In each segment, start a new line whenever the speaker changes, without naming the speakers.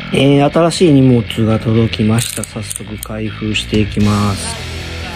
新しい荷物が届きました。早速開封していきます。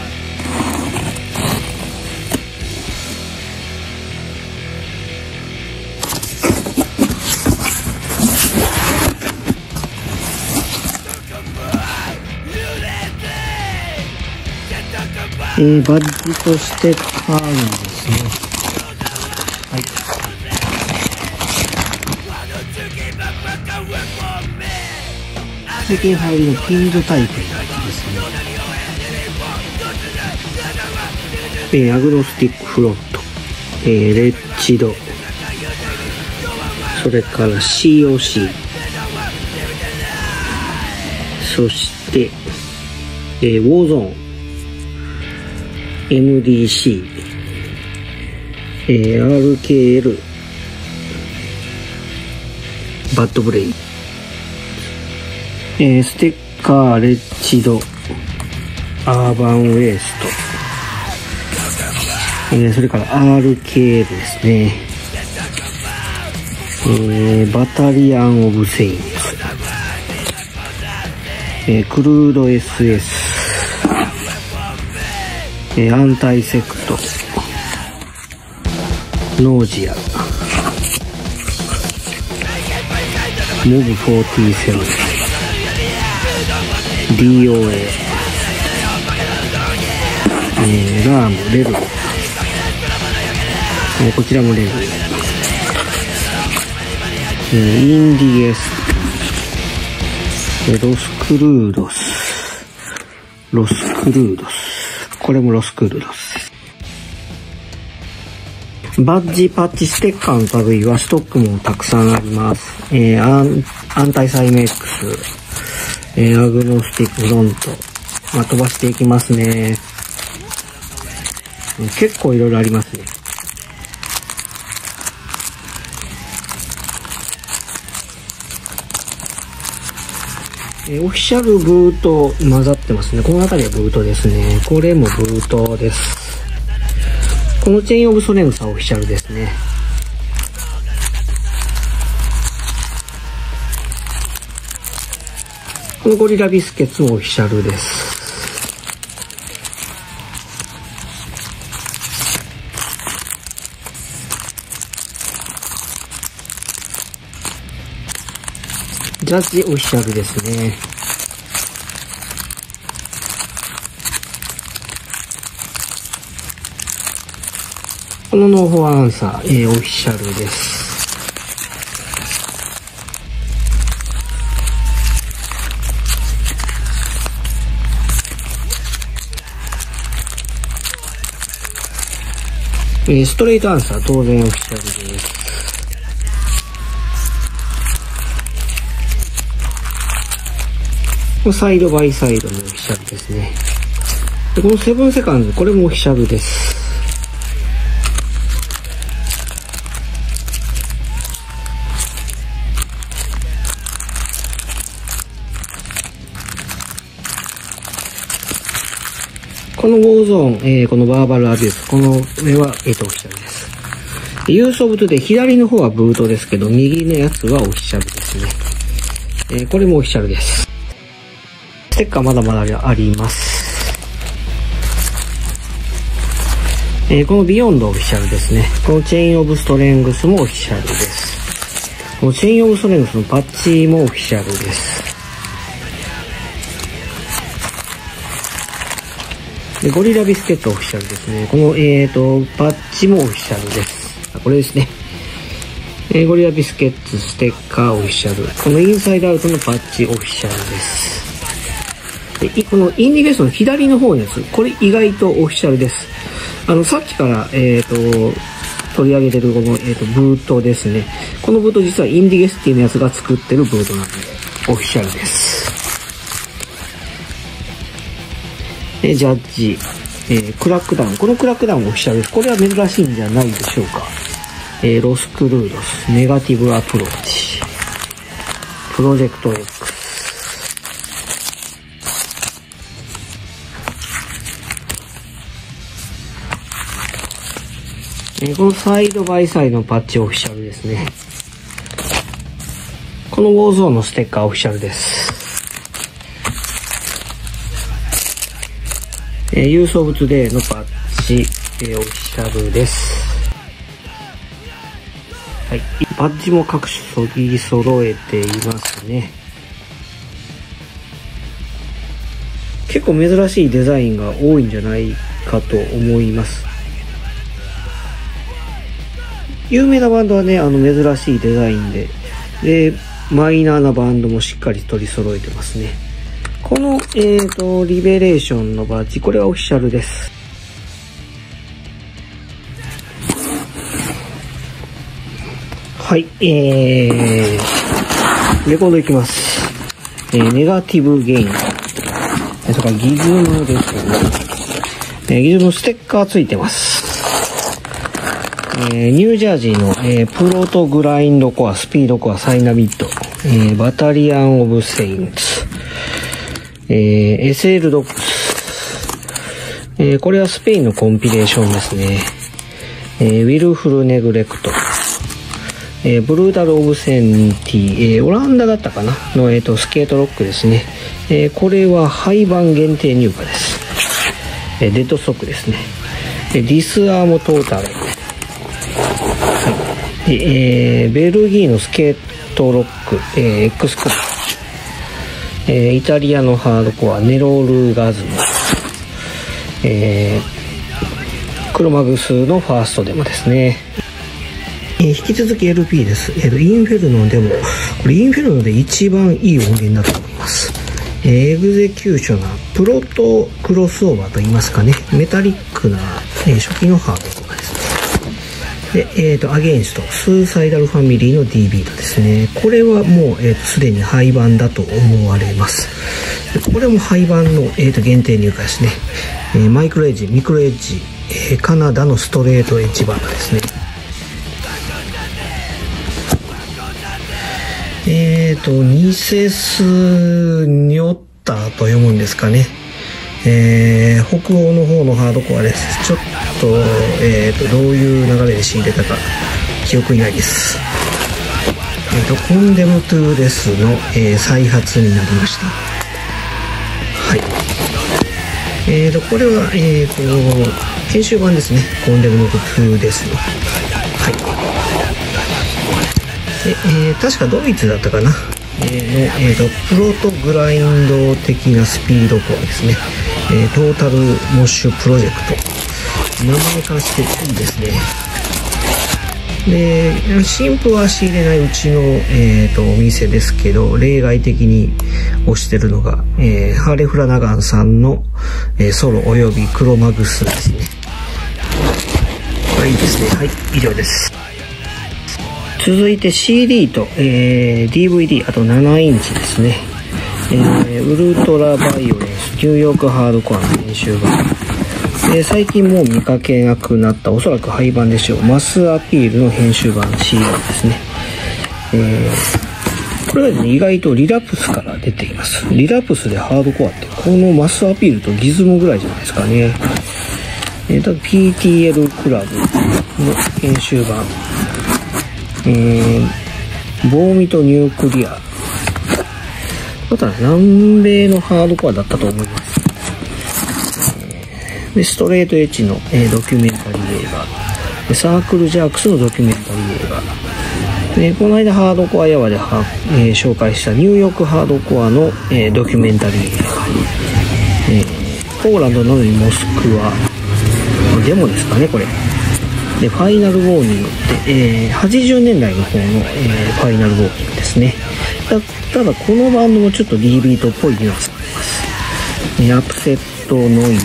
バッジとしてカーなんですね。はい。最近流行りのピンズタイプのやつですね。アグノスティックフロント、レッチド、それから COC、そして、ウォーゾーン、MDC、RKL、バッドブレイ、ステッカー、レッチド、アーバンウェイスト、それから RKL ですね、バタリアン・オブ・セインツ、クルード SS、アンタイセクト、ノージア、モブ47、DOA、ラーム、レル、こちらもレル、インディエス、ロスクルードス、これもロスクルードス。バッジ、パッチ、ステッカーの類はストックもたくさんあります。アンタイサイメックス、アグノスティックフロント、飛ばしていきますね。結構いろいろありますね。オフィシャルブート混ざってますね。この辺りはブートですね。これもブートです。このチェインオブソレングスはオフィシャルですね。このゴリラビスケッツもオフィシャルです。ジャッジオフィシャルですね。このノーフォアアンサー、オフィシャルです。ストレートアンサー、当然オフィシャルです。サイドバイサイドのオフィシャルですね。でこのセブンセカンド、これもオフィシャルです。このウォーゾーン、このバーバルアビュース、この上は、オフィシャルです。ユースオブトゥデイ、左の方はブートですけど、右のやつはオフィシャルですね。これもオフィシャルです。ステッカーまだまだあります。このビヨンドオフィシャルですね。このチェインオブストレングスもオフィシャルです。このチェインオブストレングスのパッチもオフィシャルです。でゴリラビスケットオフィシャルですね。この、パッチもオフィシャルです。これですね。ゴリラビスケッツステッカーオフィシャル。このインサイドアウトのパッチオフィシャルです。でこのインディゲーションの左の方のやつ、これ意外とオフィシャルです。さっきから、取り上げてるこの、ブートですね。このブート実はインディゲスティのやつが作ってるブートなんで、オフィシャルです。ジャッジ、クラックダウン。このクラックダウンオフィシャルです。これは珍しいんじゃないでしょうか。ロスクルードス、ネガティブアプローチ、プロジェクト X。このサイドバイサイドのパッチオフィシャルですね。ここのウォーゾーンのステッカーオフィシャルです。ユースオブトゥデイのバッジ、オフィシャルです。はい、バッジも各種そぎ揃えていますね。結構珍しいデザインが多いんじゃないかと思います。有名なバンドはね、珍しいデザインで、マイナーなバンドもしっかり取り揃えてますね。この、リベレーションのバッジ、これはオフィシャルです。はい、レコードいきます。ネガティブゲイン。それからギズムですね。ギズムステッカーついてます。ニュージャージーの、プロトグラインドコア、スピードコア、サイナミッド、バタリアンオブセインツ、SL ドックス、これはスペインのコンピレーションですね。ウィルフルネグレクト、ブルーダルオブセンティ、オランダだったかなの、スケートロックですね。これは廃盤限定入荷です。デッドストックですね。ディスアーモトータル、ベルギーのスケートロック、X クル、イタリアのハードコアネロールガズム、クロマグスのファーストデモですね。引き続き LP です。インフェルノデモ、これインフェルノで一番いい音源だと思います。エグゼキューショナー、プロトクロスオーバーと言いますかね、メタリックな、初期のハードコアですね。で、アゲインスト、スーサイダルファミリーの D ビートですね。これはもう、すでに廃盤だと思われます。これも廃盤の、限定入荷ですね。マイクロエッジ、ミクロエッジ、カナダのストレートエッジバンドですね。ニセスニョッターと読むんですかね。北欧の方のハードコアです。ちょっと、どういう流れで仕入れたか記憶にないです。コンデムトゥーデスの、再発になりました。はい。これは、編集版ですね。コンデムトゥーデスの。はい。確かドイツだったかな。プロトグラインド的なスピードコアですね。トータルモッシュプロジェクト。名前からしていいですね。で、新譜は仕入れないうちの、お店ですけど、例外的に推してるのが、ハーレ・フラナガンさんの、ソロおよびクロマグスですね。これいいですね。はい、以上です。続いて CD と、DVD、あと7インチですね。ウルトラバイオレンス、ニューヨークハードコアの編集版。最近もう見かけなくなった、おそらく廃盤でしょう。マスアピールの編集版 CD ですね。これは、ね、意外とリラプスから出ています。リラプスでハードコアって、このマスアピールとギズモぐらいじゃないですかね。PTL クラブの編集版。ボーミとニュークリア。また南米のハードコアだったと思います。でストレートエッジの、ドキュメンタリー映画。サークルジャークスのドキュメンタリー映画。でこの間ハードコアヤワで紹介したニューヨークハードコアの、ドキュメンタリー映画。ポーランドなのにモスクワ。デモですかね、これ。でファイナルウォーニングって、80年代の方の、ファイナルウォーニングですね。ただこのバンドもちょっと D ビートっぽいニュアンスがあります。アップセットノイズ、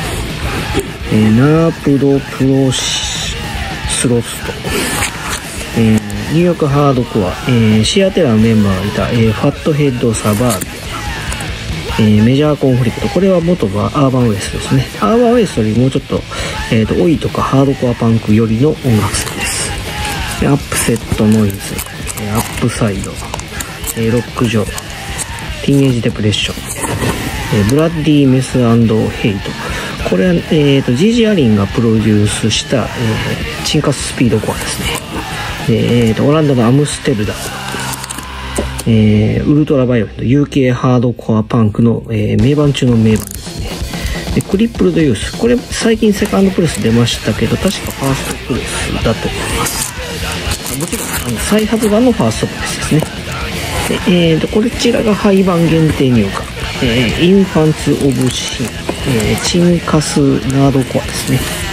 ナープドプロスロスト、ニューヨークハードコア、シアテラのメンバーがいた、ファットヘッドサバービア、メジャーコンフリクト、これは元はアーバンウエストですね。アーバンウエストよりもうちょっと、オイとかハードコアパンクよりの音楽性です。アップセットノイズ、アップサイド、ロックジョー、ティーンエイジデプレッション、ブラッディメス&ヘイト。これは、ジジアリンがプロデュースした、チンカススピードコアですね。オランダのアムステルダム、 ウルトラバイオレット UK ハードコアパンクの、名盤中の名盤ですね。でクリップルドユース、これ最近セカンドプレス出ましたけど、確かファーストプレスだと思います。もちろん再発版のファーストプレスですね。でこちらが廃盤限定入荷、インファンツ・オブ・シン、チンカス・ナードコアですね。